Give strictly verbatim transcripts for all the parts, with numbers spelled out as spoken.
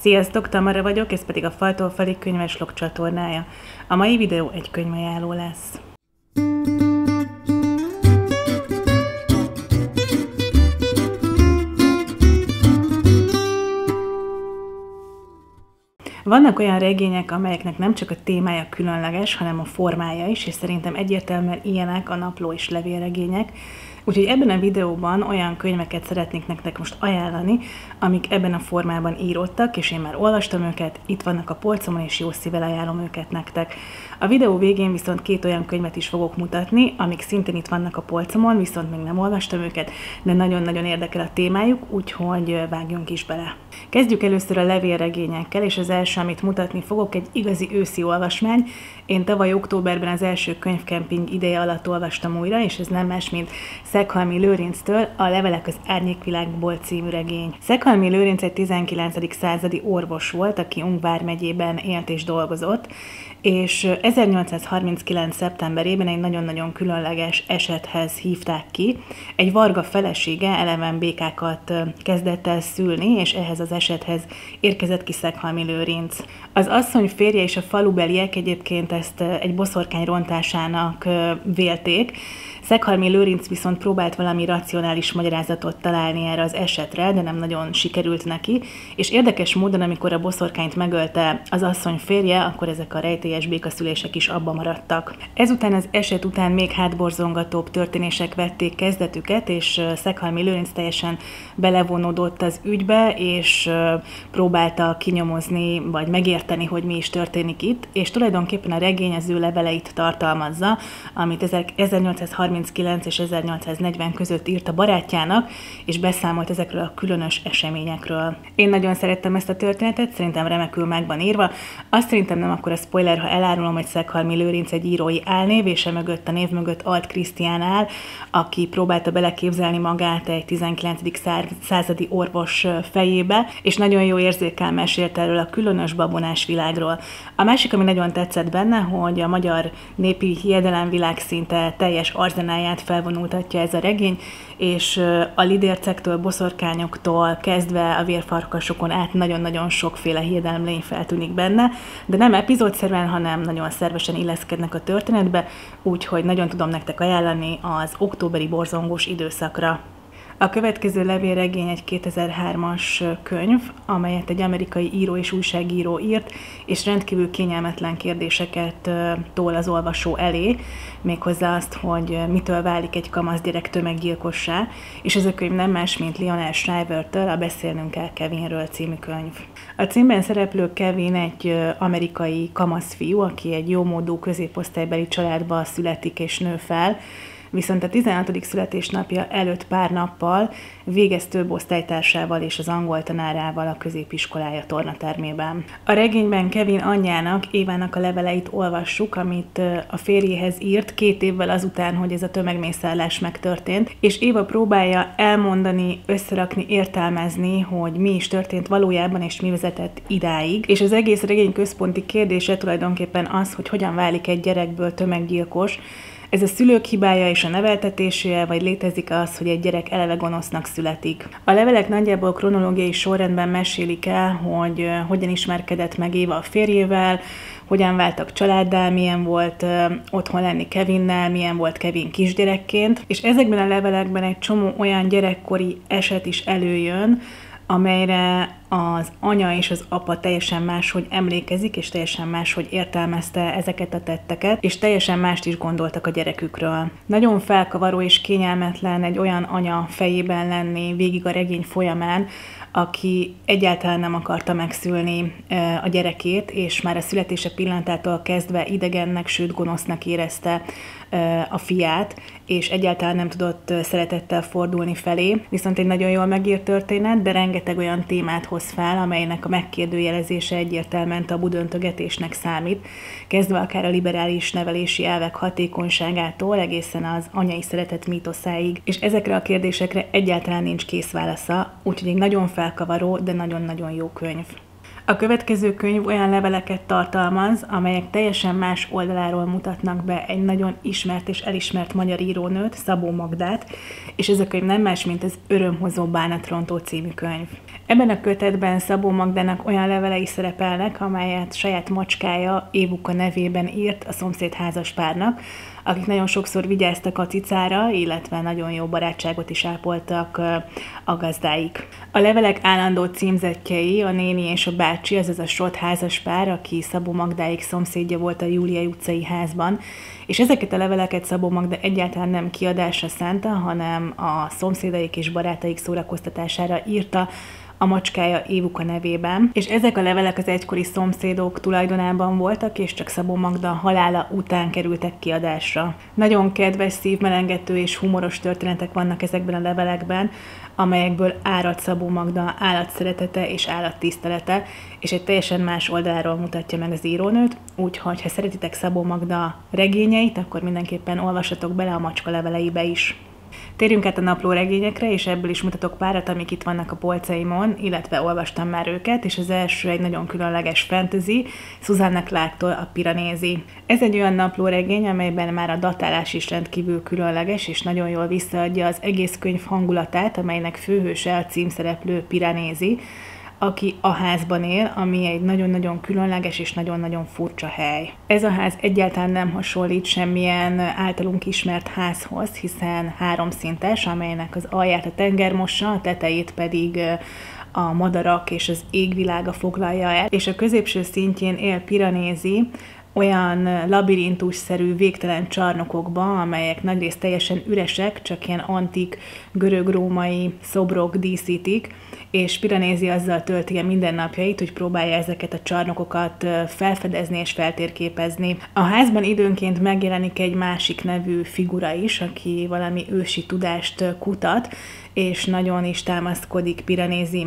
Sziasztok, Tamara vagyok, ez pedig a Faltól Falig könyveslog csatornája. A mai videó egy könyvajánló lesz. Vannak olyan regények, amelyeknek nem csak a témája különleges, hanem a formája is, és szerintem egyértelműen ilyenek a napló és levélregények. Úgyhogy ebben a videóban olyan könyveket szeretnék nektek most ajánlani, amik ebben a formában íródtak, és én már olvastam őket, itt vannak a polcomon, és jó szívvel ajánlom őket nektek. A videó végén viszont két olyan könyvet is fogok mutatni, amik szintén itt vannak a polcomon, viszont még nem olvastam őket, de nagyon-nagyon érdekel a témájuk, úgyhogy vágjunk is bele. Kezdjük először a levélregényekkel, és az első, amit mutatni fogok, egy igazi őszi olvasmány. Én tavaly októberben az első könyvkemping ideje alatt olvastam újra, és ez nem más, mint Szeghalmi Lőrinctől a Levelek az Árnyékvilágból című regény. Szeghalmi Lőrinc egy tizenkilencedik századi orvos volt, aki Ung vármegyében élt és dolgozott, és ezernyolcszázharminckilenc. szeptemberében egy nagyon-nagyon különleges esethez hívták ki. Egy varga felesége eleven békákat kezdett el szülni, és ehhez az esethez érkezett ki Szeghalmi Lőrinc. Az asszony férje és a falubeliek egyébként ezt egy boszorkány rontásának vélték. Szeghalmi Lőrinc viszont próbált valami racionális magyarázatot találni erre az esetre, de nem nagyon sikerült neki, és érdekes módon, amikor a boszorkányt megölte az asszony férje, akkor ezek a rejtélyes békaszülések is abba maradtak. Ezután az eset után még hátborzongatóbb történések vették kezdetüket, és Szeghalmi Lőrinc teljesen belevonódott az ügybe, és próbálta kinyomozni, vagy megérteni, hogy mi is történik itt, és tulajdonképpen a regény az ő leveleit tartalmazza, amit ezernyolcszázharminckilenc és ezernyolcszáznegyven között írt a barátjának, és beszámolt ezekről a különös eseményekről. Én nagyon szerettem ezt a történetet, szerintem remekül meg van írva. Azt szerintem nem akkor a spoiler, ha elárulom, hogy Szeghalmi Lőrinc egy írói álnév, és e mögött a név mögött Alt Krisztián áll, aki próbálta beleképzelni magát egy tizenkilencedik századi orvos fejébe, és nagyon jó érzékkel mesélt erről a különös babonás világról. A másik, ami nagyon tetszett benne, hogy a magyar népi hiedelemvilág szinte teljes arzenáját felvonultatja ez a regény, és a lidércektől, boszorkányoktól kezdve a vérfarkasokon át nagyon-nagyon sokféle hiedelemlény feltűnik benne, de nem epizódszerűen, hanem nagyon szervesen illeszkednek a történetbe, úgyhogy nagyon tudom nektek ajánlani az októberi borzongós időszakra. A következő levélregény egy kétezer-hármas könyv, amelyet egy amerikai író és újságíró írt, és rendkívül kényelmetlen kérdéseket tól az olvasó elé, méghozzá azt, hogy mitől válik egy kamaszgyerek tömeggyilkossá, és ez a könyv nem más, mint Lionel Shriver-től a Beszélnünk kell Kevinről című könyv. A címben szereplő Kevin egy amerikai kamaszfiú, aki egy jómódú középosztálybeli családba születik és nő fel, viszont a tizenhatodik születésnapja előtt pár nappal végez több osztálytársával és az angol tanárával a középiskolája tornatermében. A regényben Kevin anyjának, Évának a leveleit olvassuk, amit a férjéhez írt két évvel azután, hogy ez a tömegmészárlás megtörtént, és Éva próbálja elmondani, összerakni, értelmezni, hogy mi is történt valójában, és mi vezetett idáig. És az egész regény központi kérdése tulajdonképpen az, hogy hogyan válik egy gyerekből tömeggyilkos. Ez a szülők hibája és a neveltetése, vagy létezik az, hogy egy gyerek eleve gonosznak születik. A levelek nagyjából kronológiai sorrendben mesélik el, hogy hogyan ismerkedett meg Éva a férjével, hogyan váltak családdá, milyen volt uh, otthon lenni Kevinnel, milyen volt Kevin kisgyerekként, és ezekben a levelekben egy csomó olyan gyerekkori eset is előjön, amelyre az anya és az apa teljesen máshogy emlékezik, és teljesen máshogy értelmezte ezeket a tetteket, és teljesen mást is gondoltak a gyerekükről. Nagyon felkavaró és kényelmetlen egy olyan anya fejében lenni végig a regény folyamán, aki egyáltalán nem akarta megszülni a gyerekét, és már a születése pillanatától kezdve idegennek, sőt gonosznak érezte a fiát, és egyáltalán nem tudott szeretettel fordulni felé. Viszont egy nagyon jól megírt történet, de rengeteg olyan témát hoz fel, amelynek a megkérdőjelezése egyértelműen tabudöntögetésnek számít, kezdve akár a liberális nevelési elvek hatékonyságától egészen az anyai szeretet mítoszáig, és ezekre a kérdésekre egyáltalán nincs kész válasza, úgyhogy egy nagyon felkavaró, de nagyon-nagyon jó könyv. A következő könyv olyan leveleket tartalmaz, amelyek teljesen más oldaláról mutatnak be egy nagyon ismert és elismert magyar írónőt, Szabó Magdát, és ez a könyv nem más, mint az Örömhozó bánatrontó című könyv. Ebben a kötetben Szabó Magdának olyan levelei szerepelnek, amelyet saját macskája Évuka nevében írt a szomszéd házaspárnak, akik nagyon sokszor vigyáztak a cicára, illetve nagyon jó barátságot is ápoltak a gazdáik. A levelek állandó címzettjei a néni és a bácsi, azaz a Sott házaspár, aki Szabó Magdáik szomszédja volt a Júliai utcai házban, és ezeket a leveleket Szabó Magda egyáltalán nem kiadásra szánta, hanem a szomszédaik és barátaik szórakoztatására írta, a macskája Évuka nevében, és ezek a levelek az egykori szomszédok tulajdonában voltak, és csak Szabó Magda halála után kerültek kiadásra. Nagyon kedves, szívmelengető és humoros történetek vannak ezekben a levelekben, amelyekből árad Szabó Magda állatszeretete és állattisztelete, és egy teljesen más oldaláról mutatja meg az írónőt, úgyhogy ha szeretitek Szabó Magda regényeit, akkor mindenképpen olvassatok bele a macska leveleibe is. Térjünk át a napló regényekre, és ebből is mutatok párat, amik itt vannak a polcaimon, illetve olvastam már őket, és az első egy nagyon különleges fantasy, Susanna Clarke-tól a Piranézi. Ez egy olyan napló regény, amelyben már a datálás is rendkívül különleges, és nagyon jól visszaadja az egész könyv hangulatát, amelynek főhőse a címszereplő Piranézi, aki a házban él, ami egy nagyon-nagyon különleges és nagyon-nagyon furcsa hely. Ez a ház egyáltalán nem hasonlít semmilyen általunk ismert házhoz, hiszen háromszintes, amelynek az alját a tenger mossa, a tetejét pedig a madarak és az égvilága foglalja el, és a középső szintjén él Piranézi, olyan labirintusszerű végtelen csarnokokba, amelyek nagyrészt teljesen üresek, csak ilyen antik görög-római szobrok díszítik, és Piranézi azzal tölti a mindennapjait, hogy próbálja ezeket a csarnokokat felfedezni és feltérképezni. A házban időnként megjelenik egy másik nevű figura is, aki valami ősi tudást kutat, és nagyon is támaszkodik Piranézi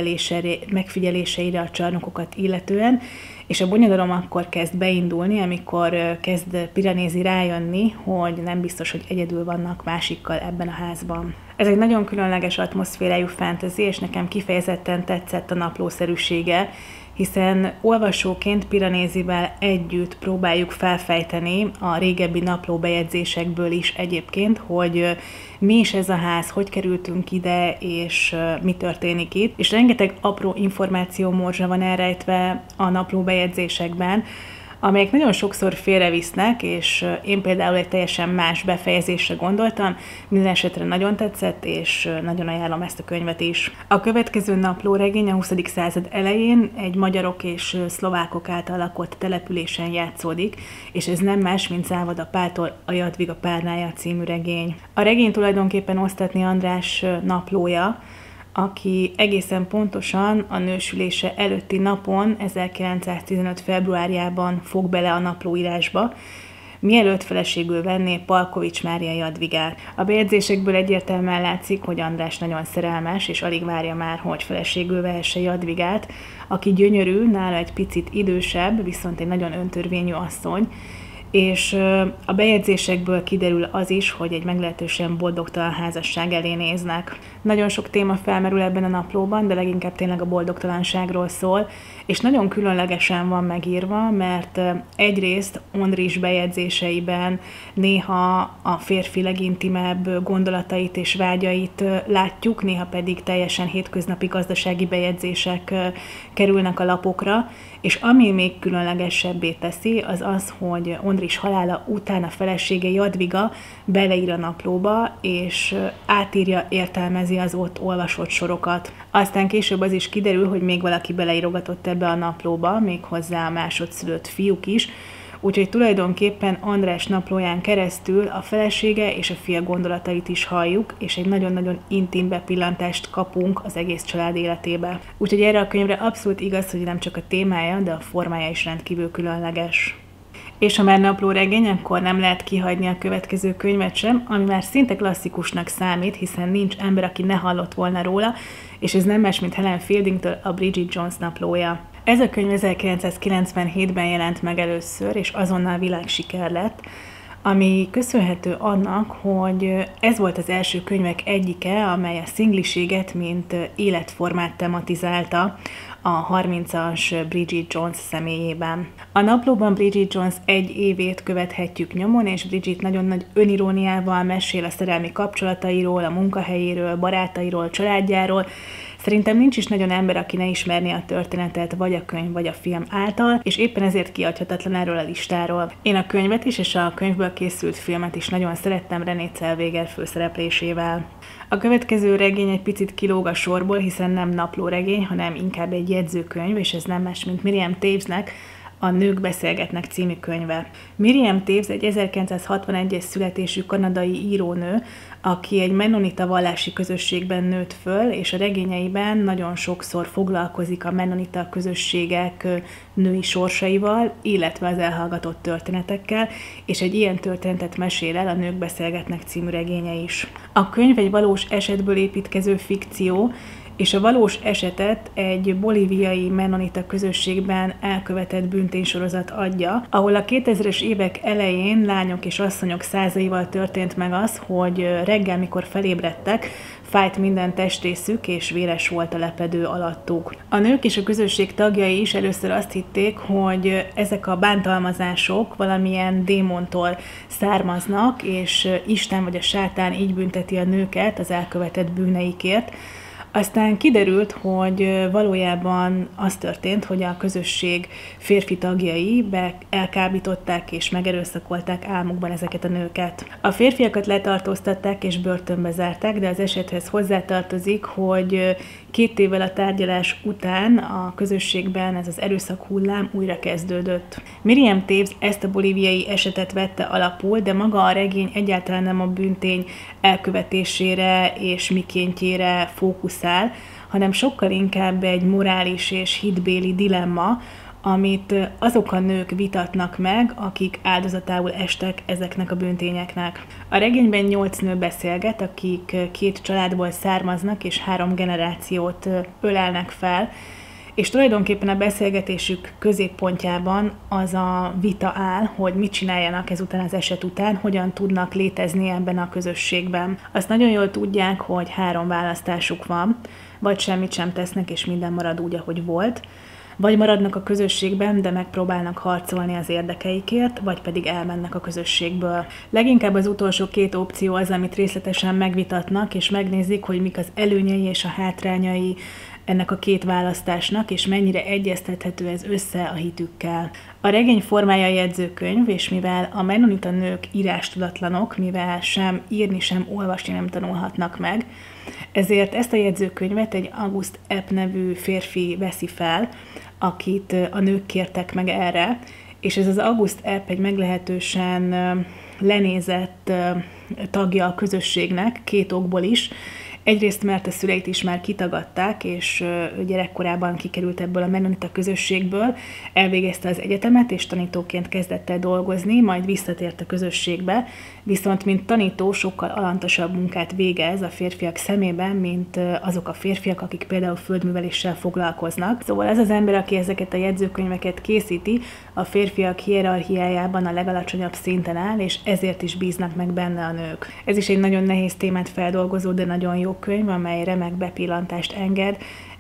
megfigyeléseire a csarnokokat illetően, és a bonyodalom akkor kezd beindulni, amikor kezd Piranézi rájönni, hogy nem biztos, hogy egyedül vannak másikkal ebben a házban. Ez egy nagyon különleges atmoszférájú fantasy, és nekem kifejezetten tetszett a naplószerűsége, hiszen olvasóként Piranézivel együtt próbáljuk felfejteni a régebbi naplóbejegyzésekből is egyébként, hogy mi is ez a ház, hogy kerültünk ide, és mi történik itt. És rengeteg apró információ morzsa van elrejtve a naplóbejegyzésekben, amelyek nagyon sokszor félrevisznek, és én például egy teljesen más befejezésre gondoltam, minden esetre nagyon tetszett, és nagyon ajánlom ezt a könyvet is. A következő naplóregény a huszadik század elején egy magyarok és szlovákok által lakott településen játszódik, és ez nem más, mint Závada Páltól a Jadviga Párnája című regény. A regény tulajdonképpen Osztatni András naplója, aki egészen pontosan a nősülése előtti napon, ezerkilencszáztizenöt februárjában fog bele a naplóírásba, mielőtt feleségül venné Palkovics Mária Jadvigát. A bejegyzésekből egyértelműen látszik, hogy András nagyon szerelmes, és alig várja már, hogy feleségül vehesse Jadvigát, aki gyönyörű, nála egy picit idősebb, viszont egy nagyon öntörvényű asszony, és a bejegyzésekből kiderül az is, hogy egy meglehetősen boldogtalan házasság elé néznek. Nagyon sok téma felmerül ebben a naplóban, de leginkább tényleg a boldogtalanságról szól, és nagyon különlegesen van megírva, mert egyrészt Ondris bejegyzéseiben néha a férfi legintimebb gondolatait és vágyait látjuk, néha pedig teljesen hétköznapi gazdasági bejegyzések kerülnek a lapokra, és ami még különlegesebbé teszi, az az, hogy Ondris halála után a felesége Jadviga beleír a naplóba, és átírja, értelmezi az ott olvasott sorokat. Aztán később az is kiderül, hogy még valaki beleírogatott ebbe a naplóba, méghozzá a másodszülött fiúk is, úgyhogy tulajdonképpen András naplóján keresztül a felesége és a fia gondolatait is halljuk, és egy nagyon-nagyon intim bepillantást kapunk az egész család életébe. Úgyhogy erre a könyvre abszolút igaz, hogy nem csak a témája, de a formája is rendkívül különleges. És ha már naplóregény, akkor nem lehet kihagyni a következő könyvet sem, ami már szinte klasszikusnak számít, hiszen nincs ember, aki ne hallott volna róla, és ez nem más, mint Helen Fieldingtől a Bridget Jones naplója. Ez a könyv ezerkilencszázkilencvenhétben jelent meg először, és azonnal világsiker lett, ami köszönhető annak, hogy ez volt az első könyvek egyike, amely a szingliséget, mint életformát tematizálta, a harmincas Bridget Jones személyében. A naplóban Bridget Jones egy évét követhetjük nyomon, és Bridget nagyon nagy öniróniával mesél a szerelmi kapcsolatairól, a munkahelyéről, barátairól, családjáról. Szerintem nincs is nagyon ember, aki ne ismerné a történetet, vagy a könyv, vagy a film által, és éppen ezért kiadhatatlan erről a listáról. Én a könyvet is, és a könyvből készült filmet is nagyon szerettem Renée Zellweger főszereplésével. A következő regény egy picit kilóg a sorból, hiszen nem naplóregény, hanem inkább egy jegyzőkönyv, és ez nem más, mint Miriam Toewsnek a Nők beszélgetnek című könyve. Miriam Toews egy ezerkilencszázhatvanegyes születésű kanadai írónő, aki egy mennonita vallási közösségben nőtt föl, és a regényeiben nagyon sokszor foglalkozik a mennonita közösségek női sorsaival, illetve az elhallgatott történetekkel, és egy ilyen történetet mesél el a Nők beszélgetnek című regénye is. A könyv egy valós esetből építkező fikció, és a valós esetet egy bolíviai mennonita közösségben elkövetett bűnténysorozat adja, ahol a kétezres évek elején lányok és asszonyok százaival történt meg az, hogy reggel, mikor felébredtek, fájt minden testrészük, és véres volt a lepedő alattuk. A nők és a közösség tagjai is először azt hitték, hogy ezek a bántalmazások valamilyen démontól származnak, és Isten vagy a sátán így bünteti a nőket az elkövetett bűneikért. Aztán kiderült, hogy valójában az történt, hogy a közösség férfi tagjai be elkábították és megerőszakolták álmukban ezeket a nőket. A férfiakat letartóztatták és börtönbe zárták, de az esethez hozzátartozik, hogy két évvel a tárgyalás után a közösségben ez az erőszak hullám újra kezdődött. Miriam Toews ezt a bolíviai esetet vette alapul, de maga a regény egyáltalán nem a bűntény elkövetésére és mikéntjére fókuszál, hanem sokkal inkább egy morális és hitbéli dilemma, amit azok a nők vitatnak meg, akik áldozatául estek ezeknek a bűntényeknek. A regényben nyolc nő beszélget, akik két családból származnak és három generációt ölelnek fel, és tulajdonképpen a beszélgetésük középpontjában az a vita áll, hogy mit csináljanak ezután az eset után, hogyan tudnak létezni ebben a közösségben. Azt nagyon jól tudják, hogy három választásuk van, vagy semmit sem tesznek, és minden marad úgy, ahogy volt, vagy maradnak a közösségben, de megpróbálnak harcolni az érdekeikért, vagy pedig elmennek a közösségből. Leginkább az utolsó két opció az, amit részletesen megvitatnak, és megnézik, hogy mik az előnyei és a hátrányai ennek a két választásnak, és mennyire egyeztethető ez össze a hitükkel. A regény formája jegyzőkönyv, és mivel a mennonita nők írástudatlanok, mivel sem írni, sem olvasni nem tanulhatnak meg, ezért ezt a jegyzőkönyvet egy August Epp nevű férfi veszi fel, akit a nők kértek meg erre, és ez az August Epp egy meglehetősen lenézett tagja a közösségnek, két okból is. Egyrészt, mert a szüleit is már kitagadták, és gyerekkorában kikerült ebből a mennonita közösségből, elvégezte az egyetemet, és tanítóként kezdett el dolgozni, majd visszatért a közösségbe, viszont mint tanító sokkal alantasabb munkát végez a férfiak szemében, mint azok a férfiak, akik például földműveléssel foglalkoznak. Szóval ez az ember, aki ezeket a jegyzőkönyveket készíti, a férfiak hierarchiájában a legalacsonyabb szinten áll, és ezért is bíznak meg benne a nők. Ez is egy nagyon nehéz témát feldolgozó, de nagyon jó könyv, amely remek bepillantást enged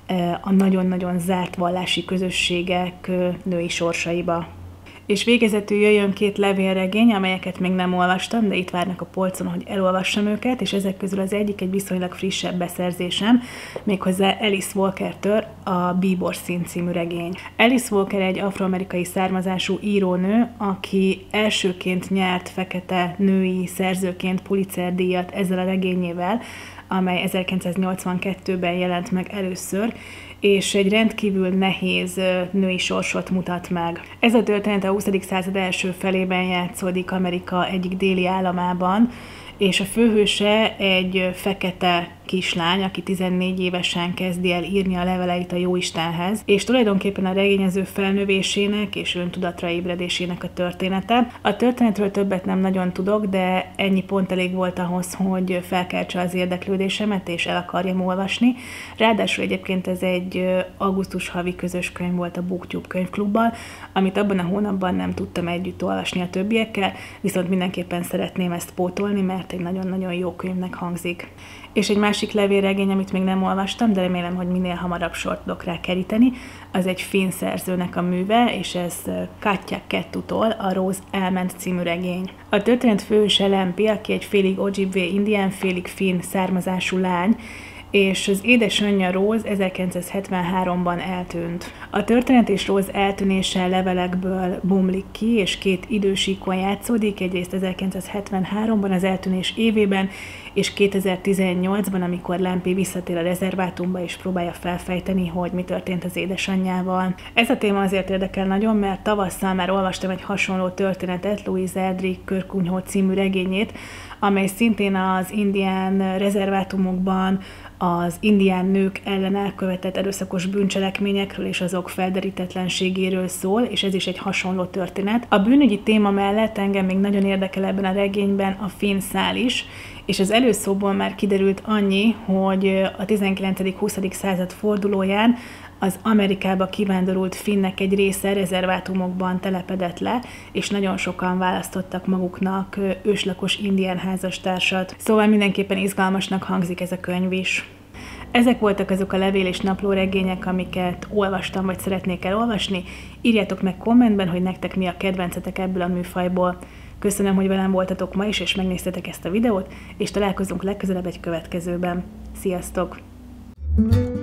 a nagyon-nagyon zárt vallási közösségek női sorsaiba. És végezetül jöjjön két levélregény, amelyeket még nem olvastam, de itt várnak a polcon, hogy elolvassam őket, és ezek közül az egyik egy viszonylag frissebb beszerzésem, méghozzá Alice Walkertől a Bíbor szín című regény. Alice Walker egy afroamerikai származású írónő, aki elsőként nyert fekete női szerzőként Pulitzer-díjat ezzel a regényével, amely ezerkilencszáznyolcvankettőben jelent meg először, és egy rendkívül nehéz női sorsot mutat meg. Ez a történet a huszadik század első felében játszódik Amerika egyik déli államában, és a főhőse egy fekete kislány, aki tizennégy évesen kezdi el írni a leveleit a Jóistenhez, és tulajdonképpen a regényező felnövésének és öntudatra ébredésének a története. A történetről többet nem nagyon tudok, de ennyi pont elég volt ahhoz, hogy felkeltse az érdeklődésemet, és el akarjam olvasni. Ráadásul egyébként ez egy augusztus havi közös könyv volt a BookTube könyvklubbal, amit abban a hónapban nem tudtam együtt olvasni a többiekkel, viszont mindenképpen szeretném ezt pótolni, mert egy nagyon-nagyon jó könyvnek hangzik. És egy másik levélregény, amit még nem olvastam, de remélem, hogy minél hamarabb sort tudok rá keríteni, az egy finn szerzőnek a műve, és ez Katja Kettutól a Rose elment című regény. A történet főhőse Lempi, aki egy félig Ojibwe indián, félig finn származású lány, és az édesanyja Rose ezerkilencszázhetvenháromban eltűnt. A történet és Rose eltűnése levelekből bomlik ki, és két idősíkon játszódik, egyrészt ezerkilencszázhetvenháromban az eltűnés évében, és kétezer-tizennyolcban, amikor Lempi visszatér a rezervátumba, és próbálja felfejteni, hogy mi történt az édesanyjával. Ez a téma azért érdekel nagyon, mert tavasszal már olvastam egy hasonló történetet, Louise Erdrich Körkunyhó című regényét, amely szintén az indián rezervátumokban az indián nők ellen elkövetett erőszakos bűncselekményekről és azok felderítetlenségéről szól, és ez is egy hasonló történet. A bűnügyi téma mellett engem még nagyon érdekel ebben a regényben a finn szál is, és az előszóból már kiderült annyi, hogy a tizenkilencedik-huszadik század fordulóján az Amerikába kivándorult finnek egy része rezervátumokban telepedett le, és nagyon sokan választottak maguknak őslakos indián házastársat. Szóval mindenképpen izgalmasnak hangzik ez a könyv is. Ezek voltak azok a levél- és naplóregények, amiket olvastam, vagy szeretnék elolvasni. Írjátok meg kommentben, hogy nektek mi a kedvencetek ebből a műfajból. Köszönöm, hogy velem voltatok ma is, és megnéztetek ezt a videót, és találkozunk legközelebb egy következőben. Sziasztok!